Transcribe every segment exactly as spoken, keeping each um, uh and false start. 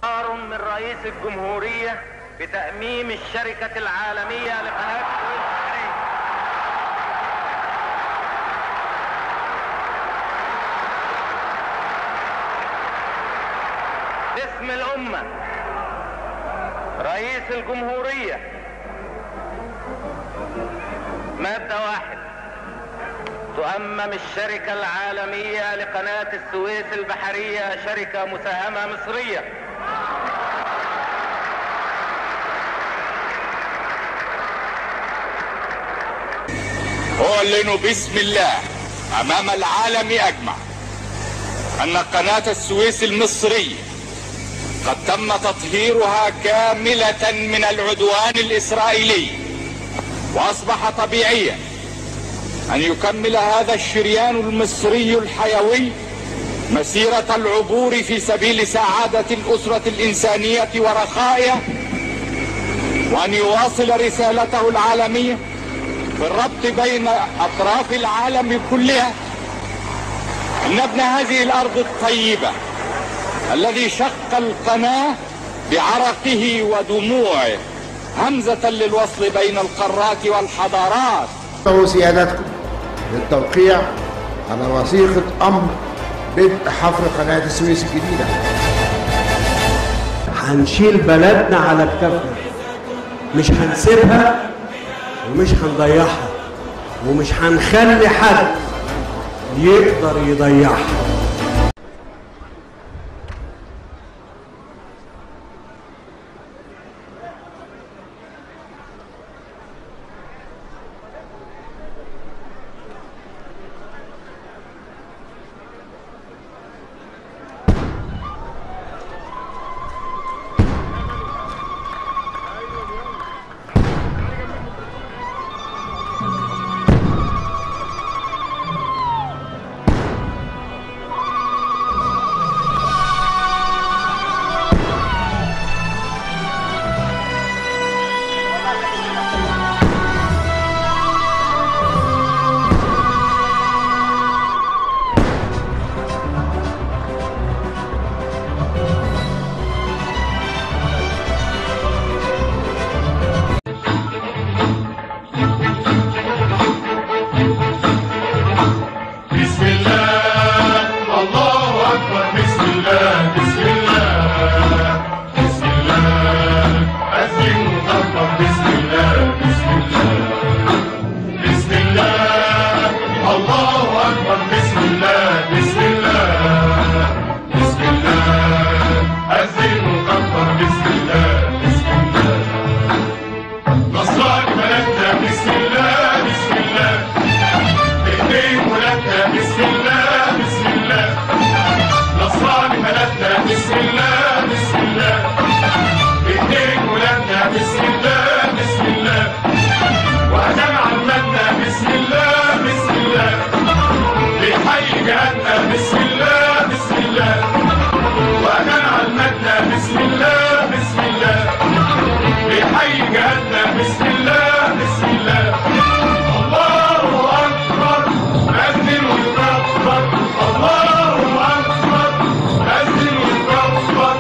قرار من رئيس الجمهورية بتأميم الشركة العالمية لقناة السويس البحرية. باسم الأمة رئيس الجمهورية: مادة واحد، تؤمم الشركة العالمية لقناة السويس البحرية شركة مساهمة مصرية. أعلن باسم الله أمام العالم أجمع أن قناة السويس المصرية قد تم تطهيرها كاملة من العدوان الإسرائيلي، وأصبح طبيعيا أن يكمل هذا الشريان المصري الحيوي مسيرة العبور في سبيل سعادة الأسرة الإنسانية ورخائها، وأن يواصل رسالته العالمية في الربط بين أطراف العالم كلها. إن ابن هذه الأرض الطيبة الذي شق القناة بعرقه ودموعه همزة للوصل بين القارات والحضارات. سيادتكم للتوقيع على وثيقة أمر بدء حفر قناة السويس الجديدة. هنشيل بلدنا على كتافنا، مش هنسيبها ومش هنضيعها، ومش هنخلي حد يقدر يضيعها. الله أكبر، أذن وكبر، الله أكبر، أذن وكبر.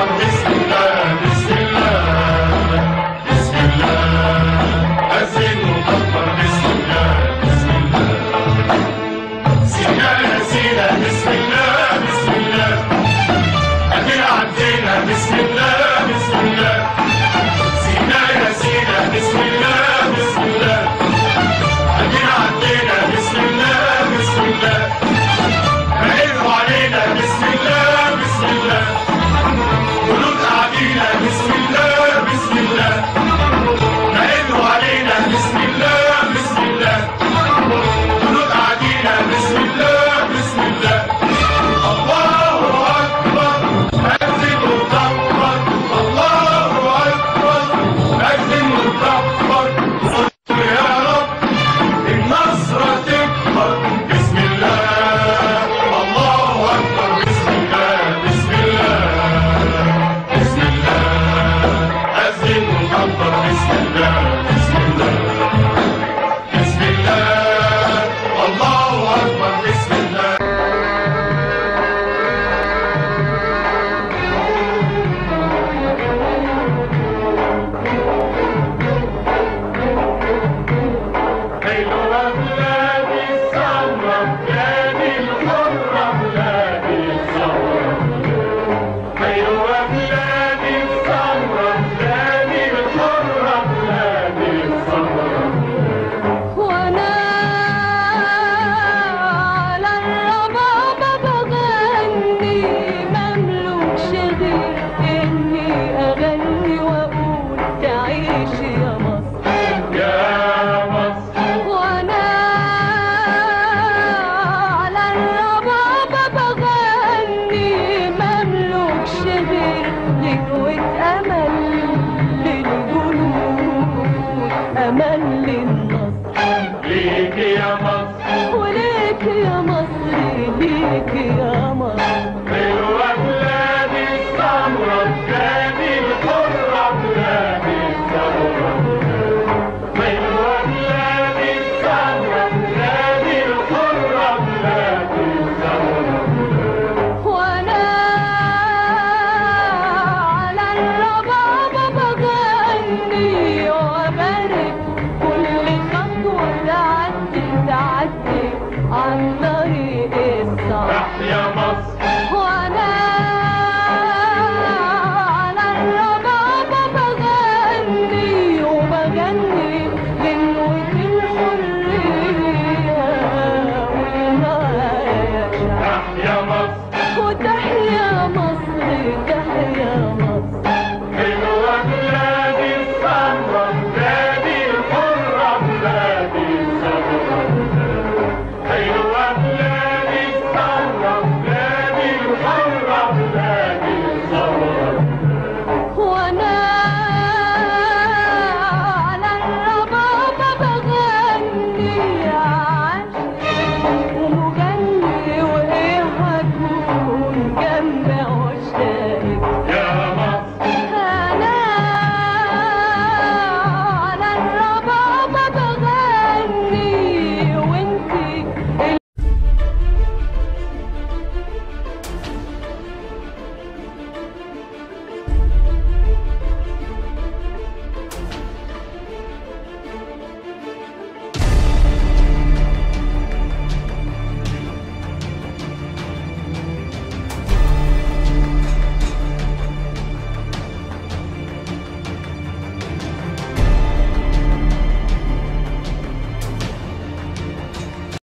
ليك يا مصر حلوة بلادي السمرة